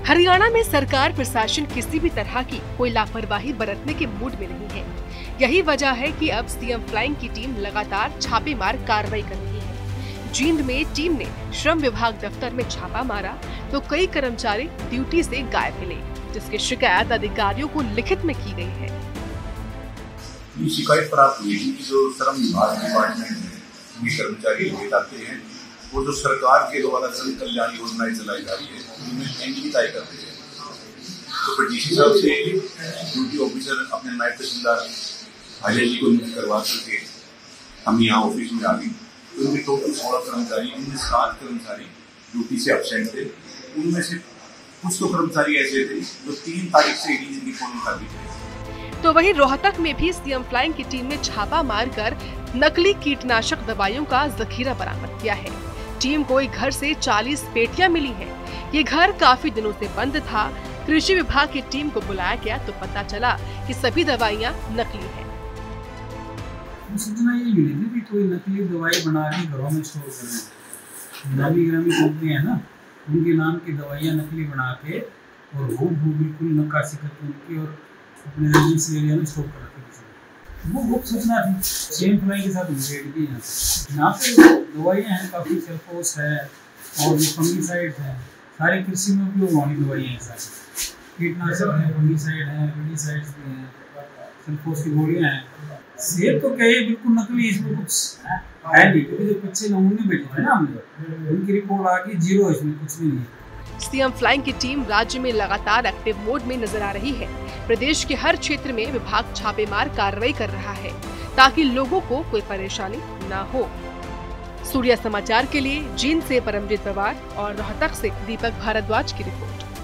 हरियाणा में सरकार प्रशासन किसी भी तरह की कोई लापरवाही बरतने के मूड में नहीं है। यही वजह है कि अब सीएम फ्लाइंग की टीम लगातार छापेमार कार्रवाई कर रही है। जींद में टीम ने श्रम विभाग दफ्तर में छापा मारा तो कई कर्मचारी ड्यूटी से गायब मिले, जिसकी शिकायत अधिकारियों को लिखित में की गई है। ये शिकायत प्राप्त हुई कि जो श्रम विभाग डिपार्टमेंट में कर्मचारी लेट आते हैं, वो जो सरकार के द्वारा जन कल्याण योजनाएं चलाई जा रही है उनमें एंट्री तय करते हैं। तो डीसी साहब से ड्यूटी ऑफिसर अपने नायब तहसीलदार हाजिर जी को नियुक्त करवा करके हम यहाँ ऑफिस में आ गए। उनमें टोटल 16 कर्मचारी, उनमें 7 कर्मचारी ड्यूटी से एब्सेंट थे। उनमें से कुछ तो कर्मचारी ऐसे थे जो 3 तारीख से जिनकी पोलिंग कर दी थी। तो वहीं रोहतक में भी सीएम फ्लाइंग की टीम ने छापा मारकर नकली कीटनाशक दवाइयों का जखीरा बरामद किया है। टीम को एक घर से 40 पेटियां मिली हैं। ये घर काफी दिनों से बंद था। कृषि विभाग की टीम को बुलाया गया तो पता चला कि सभी दवाइयां नकली हैं। सूचना ये मिली थी कि कोई नकली दवाई बना के घरों में स्टोर कर रहे हैं। नामी ग्रामी कंपनी है ना, उनके नाम की दवाइयां नकली बना के और वो बिल्कुल नक्काशी करके उनकी और अपने रेजिडेंशियल एरिया में स्टोर कर रखी थी। वो गुप्त सूचना थी। सीएम फ्लाइंग के साथ रेड की यहाँ पे दवाइयाँ हैं, काफ़ी सेल्फोस है और जो फंगीसाइड है, सारी कृषि में उपयोग वाली दवाइयाँ हैं। सारी कीटनाशक है, फंगीसाइड है, वेडिसाइड्स भी हैं, सेल्फोस की गोलियाँ हैं। सेब तो क्या है, बिल्कुल नकली, इसमें कुछ है नहीं, क्योंकि जो कच्चे नमूने भेजे थे ना हमने, उनकी रिपोर्ट आ गई जीरो, इसमें कुछ भी नहीं है। सीएम फ्लाइंग की टीम राज्य में लगातार एक्टिव मोड में नजर आ रही है। प्रदेश के हर क्षेत्र में विभाग छापेमार कार्रवाई कर रहा है ताकि लोगों को कोई परेशानी न हो। सूर्या समाचार के लिए जींद से परमजीत पवार और रोहतक से दीपक भारद्वाज की रिपोर्ट।